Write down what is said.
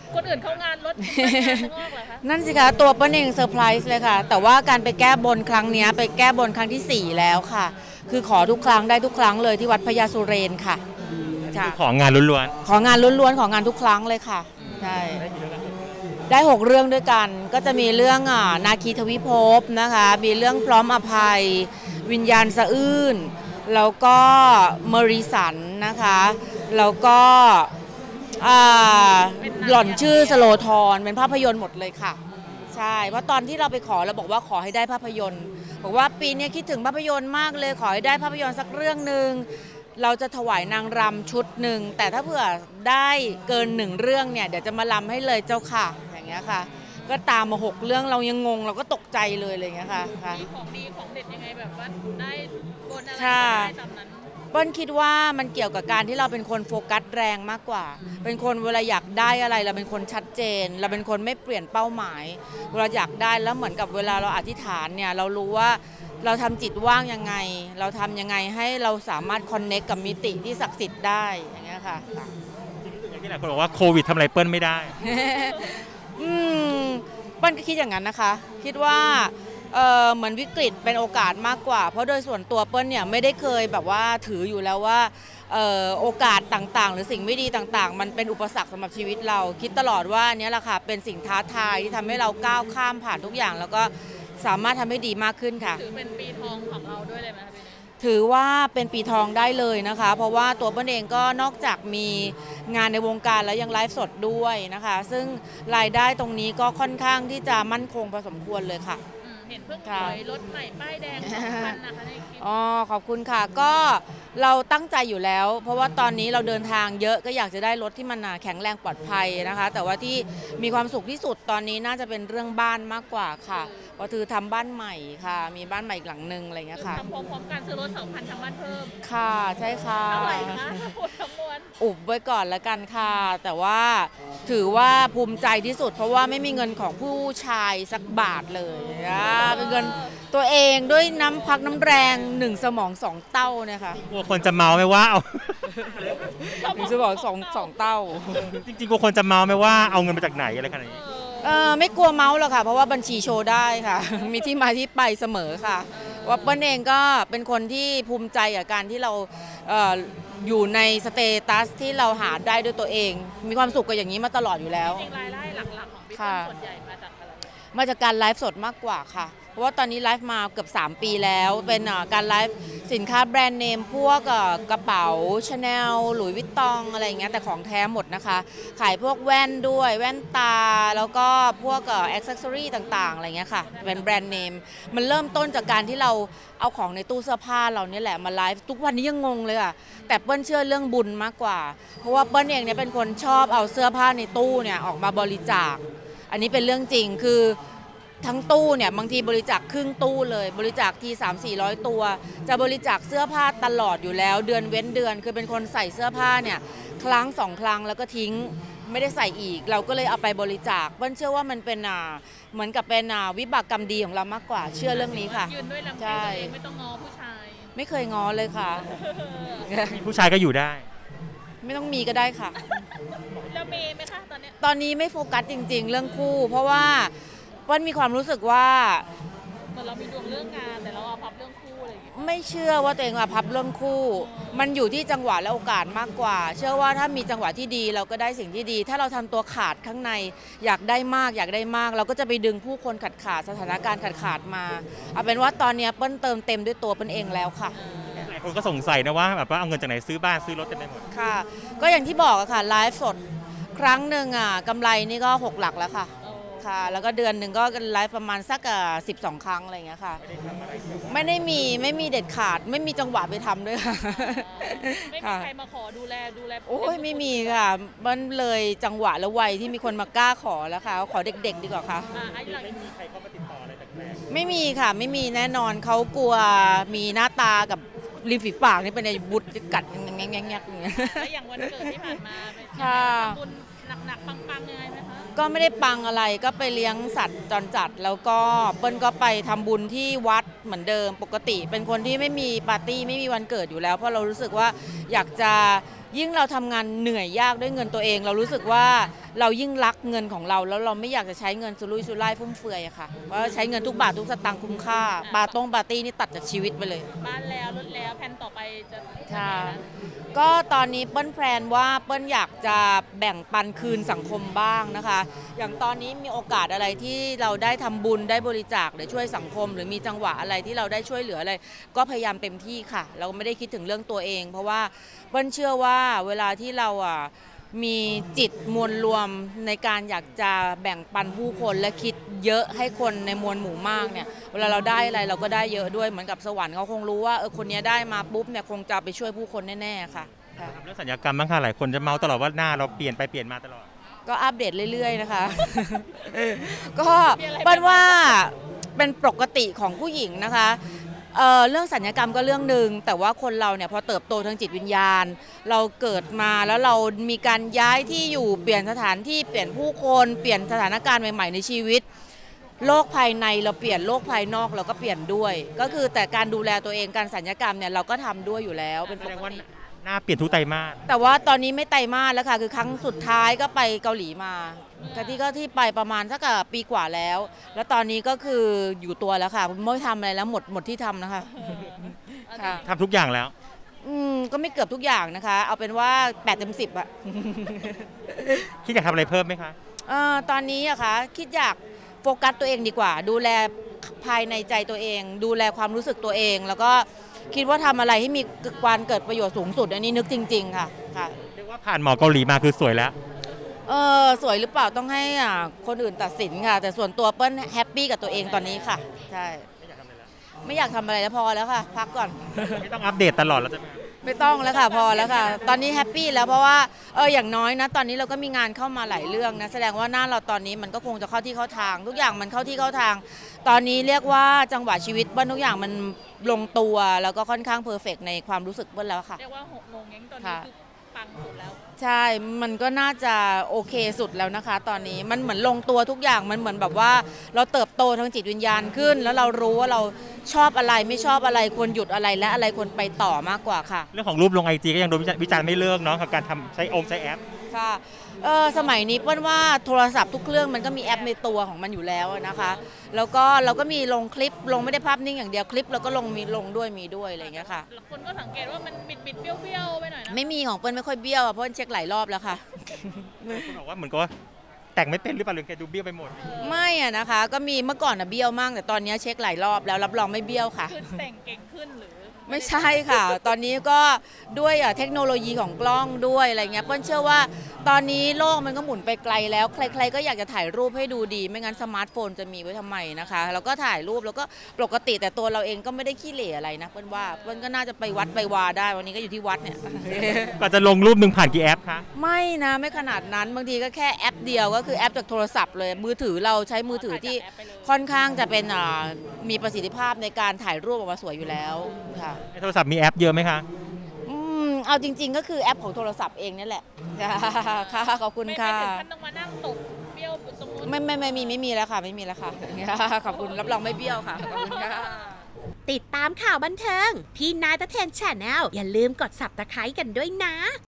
คนอื่นเขางานรถงอกเหรอคะนั่นสิคะตัวเปิ้ลเองเซอร์ไพรส์เลยค่ะแต่ว่าการไปแก้บนครั้งนี้ไปแก้บนครั้งที่4แล้วค่ะคือขอทุกครั้งได้ทุกครั้งเลยที่วัดพญาสุเรนค่ะของงานล้วนของานล้วนๆของงานทุกครั้งเลยค่ะใช่ได้6เรื่องด้วยกันก็จะมีเรื่องนาคีทวิภพนะคะมีเรื่องพร้อมอภัยวิญญาณสะอื้นแล้วก็เมอริสันนะคะแล้วก็หล่อนชื่อสโลธรเป็นภาพยนตร์หมดเลยค่ะใช่เพราะตอนที่เราไปขอเราบอกว่าขอให้ได้ภาพยนตร์บอกว่าปีนี้คิดถึงภาพยนตร์มากเลยขอให้ได้ภาพยนตร์สักเรื่องหนึ่งเราจะถวายนางรำชุดหนึ่งแต่ถ้าเผื่อได้เกิน1เรื่องเนี่ยเดี๋ยวจะมารำให้เลยเจ้าค่ะอย่างเงี้ยค่ะก็ตามมา6เรื่องเรายังงงเราก็ตกใจเลยอะไรเงี้ยค่ะมีของดีของเด็ดยังไงแบบว่าได้บนอะไรได้ตามนั้นเปิ้ลคิดว่ามันเกี่ยวกับการที่เราเป็นคนโฟกัสแรงมากกว่าเป็นคนเวลาอยากได้อะไรเราเป็นคนชัดเจนเราเป็นคนไม่เปลี่ยนเป้าหมายเวลาอยากได้แล้วเหมือนกับเวลาเราอธิษฐานเนี่ยเรารู้ว่าเราทำจิตว่างยังไงเราทำยังไงให้เราสามารถคอนเนคกับมิติที่ศักดิ์สิทธิ์ได้อย่างเงี้ยค่ะอย่างที่หลายคนบอกว่าโควิดทำอะไรเปิ้ลไม่ได้เปิ้ลก็คิดอย่างนั้นนะคะคิดว่าเหมือนวิกฤตเป็นโอกาสมากกว่าเพราะโดยส่วนตัวเปิ้ลเนี่ยไม่ได้เคยแบบว่าถืออยู่แล้วว่าโอกาสต่างๆหรือสิ่งไม่ดีต่างๆมันเป็นอุปสรรคสำหรับชีวิตเราคิดตลอดว่านี้แหละค่ะเป็นสิ่งท้าทายที่ทำให้เราก้าวข้ามผ่านทุกอย่างแล้วก็สามารถทำให้ดีมากขึ้นค่ะถือเป็นปีทองของเราด้วยเลยไหมคะถือว่าเป็นปีทองได้เลยนะคะเพราะว่าตัวเปิ้ลเองก็นอกจากมีงานในวงการแล้วยังไลฟ์สดด้วยนะคะซึ่งรายได้ตรงนี้ก็ค่อนข้างที่จะมั่นคงพอสมควรเลยค่ะเห็นเพิ่งถอยรถใหม่ป้ายแดง2 คันนะคะในคลิปอ๋อขอบคุณค่ะก็เราตั้งใจอยู่แล้วเพราะว่าตอนนี้เราเดินทางเยอะก็อยากจะได้รถที่มันแข็งแรงปลอดภัยนะคะแต่ว่าที่มีความสุขที่สุดตอนนี้น่าจะเป็นเรื่องบ้านมากกว่าค่ะก็คือทำบ้านใหม่ค่ะมีบ้านใหม่อีกหลังนึงอะไรเงี้ยค่ะทำพร้อมๆกันซื้อรถ2 คันทำบ้านเพิ่มค่ะใช่ค่ะเท่าไหร่คะหมดทั้งมวลอุบไว้ก่อนแล้วกันค่ะแต่ว่าถือว่าภูมิใจที่สุดเพราะว่าไม่มีเงินของผู้ชายสักบาทเลยเป็นเงินตัวเองด้วยน้ำพักน้ำแรง1 สมอง2 เต้าเนี่ยค่ะกลัวคนจะเมาไหมว่าเอา 1 สมอง2 เต้าจริงๆกลัวคนจะเมาไหมว่าเอาเงินมาจากไหนอะไรขนาดนี้ไม่กลัวเมาส์หรอกค่ะเพราะว่าบัญชีโชว์ได้ค่ะมีที่มาที่ไปเสมอค่ะว่าเปิ้ลเองก็เป็นคนที่ภูมิใจกับการที่เราอยู่ในสเตตัสที่เราหาได้ด้วยตัวเองมีความสุขกับอย่างนี้มาตลอดอยู่แล้วจริงรายได้หลักๆของพี่เปิ้ลส่วนใหญ่มาจากอะไรมาจากการไลฟ์สดมากกว่าค่ะเพราะว่าตอนนี้ไลฟ์มาเกือบ3 ปีแล้วเป็นการไลฟ์สินค้าแบรนด์เนมพวกกระเป๋าชาแนลหลุยส์วิตตองอะไรอย่างเงี้ยแต่ของแท้หมดนะคะขายพวกแว่นด้วยแว่นตาแล้วก็พวกแอ็กเซสซอรี่ต่างๆอะไรเงี้ยค่ะเป็นแบรนด์เนมมันเริ่มต้นจากการที่เราเอาของในตู้เสื้อผ้าเราเนี่ยแหละมาไลฟ์ทุกวันนี้ยังงงเลยค่ะแต่เปิ้ลเชื่อเรื่องบุญมากกว่าเพราะว่าเปิ้ลเองเนี่ยเป็นคนชอบเอาเสื้อผ้าในตู้เนี่ยออกมาบริจาคอันนี้เป็นเรื่องจริงคือทั้งตู้เนี่ยบางทีบริจาคครึ่งตู้เลยบริจาคที300-400 ตัวจะบริจาคเสื้อผ้าตลอดอยู่แล้วเดือนเว้นเดือนคือเป็นคนใส่เสื้อผ้าเนี่ยครั้ง2 ครั้งแล้วก็ทิ้งไม่ได้ใส่อีกเราก็เลยเอาไปบริจาคเปิ้ลเชื่อว่ามันเป็นเหมือนกับเป็นวิบากกรรมดีของเรามากกว่าเชื่อเรื่องนี้ค่ะยืนด้วยลำแข้งตัวเองไม่ต้องง้อผู้ชายไม่เคยง้อเลยค่ะมีผู้ชายก็อยู่ได้ไม่ต้องมีก็ได้ค่ะแล้วมีไหมคะตอนนี้ไม่โฟกัสจริงๆเรื่องคู่เพราะว่าเปิ้ลมีความรู้สึกว่าเหมือนเรามีดวงเรื่องงานแต่เราเอาพับเรื่องคู่อะไรอย่างเงี้ยไม่เชื่อว่าตัวเองเอาพับเรื่องคู่มันอยู่ที่จังหวะและโอกาสมากกว่าเชื่อว่าถ้ามีจังหวะที่ดีเราก็ได้สิ่งที่ดีถ้าเราทำตัวขาดข้างในอยากได้มากเราก็จะไปดึงผู้คนขาดสถานการณ์ขาดมาเอาเป็นว่าตอนนี้เปิ้ลเติมเต็มด้วยตัวเปิ้ลเองแล้วค่ะหลายคนก็สงสัยนะว่าแบบว่าเอาเงินจากไหนซื้อบ้านซื้อรถกันได้หมดค่ะก็อย่างที่บอกอะค่ะไลฟ์สดครั้งหนึ่งกำไรนี่ก็6 หลักแล้วค่ะแล้วก็เดือนหนึ่งก็ไลฟ์ประมาณสัก12 ครั้งอะไรอย่างเงี้ยค่ะไม่มีเด็ดขาดไม่มีจังหวะไปทำด้วยค่ะไม่มีใครมาขอดูแลโอ้ยไม่มีค่ะมันเลยจังหวะและวัยที่มีคนมากล้าขอแล้วค่ะขอเด็กๆดีกว่าค่ะไม่มีใครเข้ามาติดต่ออะไรแปลกๆไม่มีค่ะไม่มีแน่นอนเขากลัวมีหน้าตากับริมฝีปากนี่เป็นไอ้บุตรกัดแง่ๆอย่างเงี้ยแล้วอย่างวันเกิดที่ผ่านมาทำบุญหนักๆปังๆยังไงไหมคะก็ไม่ได้ปังอะไรก็ไปเลี้ยงสัตว์จรจัดแล้วก็เปิ้ลก็ไปทำบุญที่วัดเหมือนเดิมปกติเป็นคนที่ไม่มีปาร์ตี้ไม่มีวันเกิดอยู่แล้วเพราะเรารู้สึกว่าอยากจะยิ่งเราทำงานเหนื่อยยากด้วยเงินตัวเองเรารู้สึกว่าเรายิ่งรักเงินของเราแล้วเราไม่อยากจะใช้เงินสุรุ่ยสุร่ายฟุ่มเฟือยอะค่ะว่าใช้เงินทุกบาททุกสตางค์คุ้มค่าปาร์ตี้นี่ตัดจากชีวิตไปเลยบ้านแล้วรถแล้วแผนต่อไปจะค่ะก็ตอนนี้เปิ้ลแพลนว่าเปิ้ลอยากจะแบ่งปันคืนสังคมบ้างนะคะอย่างตอนนี้มีโอกาสอะไรที่เราได้ทำบุญได้บริจาคหรือช่วยสังคมหรือมีจังหวะอะไรที่เราได้ช่วยเหลืออะไรก็พยายามเต็มที่ค่ะเราไม่ได้คิดถึงเรื่องตัวเองเพราะว่าเปิ้ลเชื่อว่าเวลาที่เรามีจิตมวลรวมในการอยากจะแบ่งปันผู้คนและคิดเยอะให้คนในมวลหมู่มากเนี่ยเวลาเราได้อะไรเราก็ได้เยอะด้วยเหมือนกับสวรรค์เขาคงรู้ว่าคนนี้ได้มาปุ๊บเนี่ยคงจะไปช่วยผู้คนแน่ๆค่ะเรื่องสัญญกรรมบ้างค่ะหลายคนจะเมาตลอดว่าหน้าเราเปลี่ยนไปเปลี่ยนมาตลอดก็อัปเดตเรื่อยๆนะคะก็เปิ้ลว่าเป็นปกติของผู้หญิงนะคะเรื่องสัญญกรรมก็เรื่องหนึ่งแต่ว่าคนเราเนี่ยพอเติบโตทางจิตวิญญาณเราเกิดมาแล้วเรามีการย้ายที่อยู่เปลี่ยนสถานที่เปลี่ยนผู้คนเปลี่ยนสถานการณ์ใหม่ๆในชีวิตโลกภายในเราเปลี่ยนโลกภายนอกเราก็เปลี่ยนด้วยก็คือแต่การดูแลตัวเองการสัญญกรรมเนี่ยเราก็ทำด้วยอยู่แล้วเป็นปกติหน้าเปลี่ยนทุกไตรมาสแต่ว่าตอนนี้ไม่ไตรมาสแล้วค่ะคือครั้งสุดท้ายก็ไปเกาหลีมาที่ไปประมาณสักปีกว่าแล้วตอนนี้ก็คืออยู่ตัวแล้วค่ะไม่ทำอะไรแล้วหมดที่ทำนะคะทำทุกอย่างแล้วก็ไม่เกือบทุกอย่างนะคะเอาเป็นว่า8 เต็ม 10อะคิดอยากทำอะไรเพิ่มไหมคะตอนนี้อะคะคิดอยากโฟกัสตัวเองดีกว่าดูแลภายในใจตัวเองดูแลความรู้สึกตัวเองแล้วก็คิดว่าทำอะไรให้มีการเกิดประโยชน์สูงสุดอันนี้นึกจริงๆค่ะเรียกว่าผ่านหมอเกาหลีมาคือสวยแล้วสวยหรือเปล่าต้องให้คนอื่นตัดสินค่ะแต่ส่วนตัวเปิ้ลแฮปปี้กับตัวเองตอนนี้ค่ะใช่ไม่อยากทำอะไรแล้วพอแล้วค่ะพักก่อนไม่ต้องอัปเดตตลอดแล้วใช่ไหมไม่ต้องแล้วค่ะพอแล้วค่ะตอนนี้แฮปปี้แล้วเพราะว่าอย่างน้อยนะตอนนี้เราก็มีงานเข้ามาหลายเรื่องนะแสดงว่าหน้าเราตอนนี้มันก็คงจะเข้าที่เข้าทางทุกอย่างมันเข้าที่เข้าทางตอนนี้เรียกว่าจังหวะชีวิตเปิ้ลทุกอย่างมันลงตัวแล้วก็ค่อนข้างเพอร์เฟกต์ในความรู้สึกเปิ้ลแล้วค่ะเรียกว่า6 โมงยังตอนนี้คือปังสุดแล้วใช่มันก็น่าจะโอเคสุดแล้วนะคะตอนนี้มันเหมือนลงตัวทุกอย่างมันเหมือนแบบว่าเราเติบโตทางจิตวิญญาณขึ้นแล้วเรารู้ว่าเราชอบอะไรไม่ชอบอะไรควรหยุดอะไรและอะไรควรไปต่อมากกว่าค่ะเรื่องของรูปลง IG ก็ยังโดนวิจารณ์ไม่เลิกเนาะกับการทำใช้แอปค่ะสมัยนี้เปิ้ลว่าโทรศัพท์ทุกเครื่องมันก็มีแอปในตัวของมันอยู่แล้วนะคะแล้วก็เราก็มีลงคลิปลงไม่ได้ภาพนิ่งอย่างเดียวคลิปเราก็มีลงด้วยอะไรอย่างเงี้ยค่ะคนก็สังเกตว่ามันบิดเบี้ยวไปหน่อยนะไม่มีของเปิ้ลไม่ค่อยเบี้ยวเพราะเช็คหลายรอบแล้วค่ะคุณบอกว่าเหมือนกับแต่งไม่เป็นหรือเปล่าหรือแค่ดูเบี้ยวไปหมดไม่นะคะก็มีเมื่อก่อนเบี้ยวมากแต่ตอนนี้เช็คหลายรอบแล้วรับรองไม่เบี้ยวค่ะคือแต่งเก่งขึ้นหรือไม่ใช่ค่ะตอนนี้ก็ด้วยเทคโนโลยีของกล้องด้วยอะไรเงี้ยเปิ้ลเชื่อว่าตอนนี้โลกมันก็หมุนไปไกลแล้วใครๆก็อยากจะถ่ายรูปให้ดูดีไม่งั้นสมาร์ทโฟนจะมีไว้ทำไมนะคะแล้วก็ถ่ายรูปแล้วก็ปกติแต่ตัวเราเองก็ไม่ได้ขี้เหร่อะไรนะเปิ้ลว่าเปิ้ลก็น่าจะไปวัดไปวาได้วันนี้ก็อยู่ที่วัดเนี่ยก็จะลงรูปหนึ่งผ่านกี่แอปคะไม่นะไม่ขนาดนั้นบางทีก็แค่แอปเดียวก็คือแอปจากโทรศัพท์เลยมือถือเราใช้มือถือที่ค่อนข้างจะเป็นมีประสิทธิภาพในการถ่ายรูปออกมาสวยอยู่แล้วค่ะโทรศัพท์มีแอปเยอะไหมคะเอาจริงๆก็คือแอปของโทรศัพท์เองนี่แหละค่ะขอบคุณค่ะไม่ถึงขั้นต้องมานั่งตกเบี้ยวตรงนู้นไม่มีแล้วค่ะไม่มีแล้วค่ะขอบคุณรับรองไม่เบี้ยวค่ะขอบคุณค่ะติดตามข่าวบันเทิงพี่นายตะเทน Channel อย่าลืมกด Subscribe กันด้วยนะ